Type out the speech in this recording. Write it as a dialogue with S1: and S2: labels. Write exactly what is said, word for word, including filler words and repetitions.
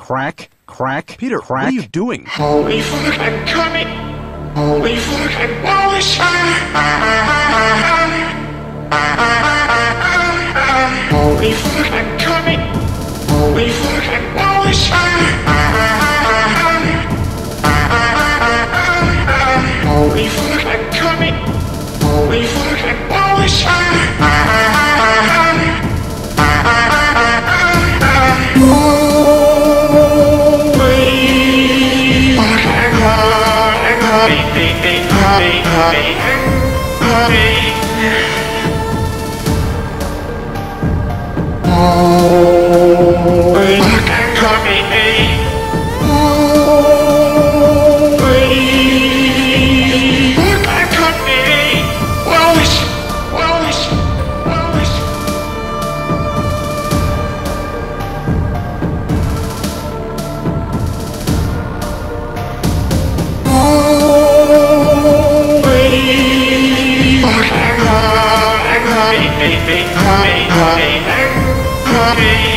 S1: crack, crack,
S2: Peter,
S1: crack.
S2: what are you doing?
S3: Holy fuck, I'm coming! Holy fuck, I'm Wallace! Holy fuck, I'm coming! Holy fuck, I'm Wallace! Holy fuck, I'm coming! Holy fuck, I'm Wallace! Hey, hey, hey, hey, hey, hey, hey.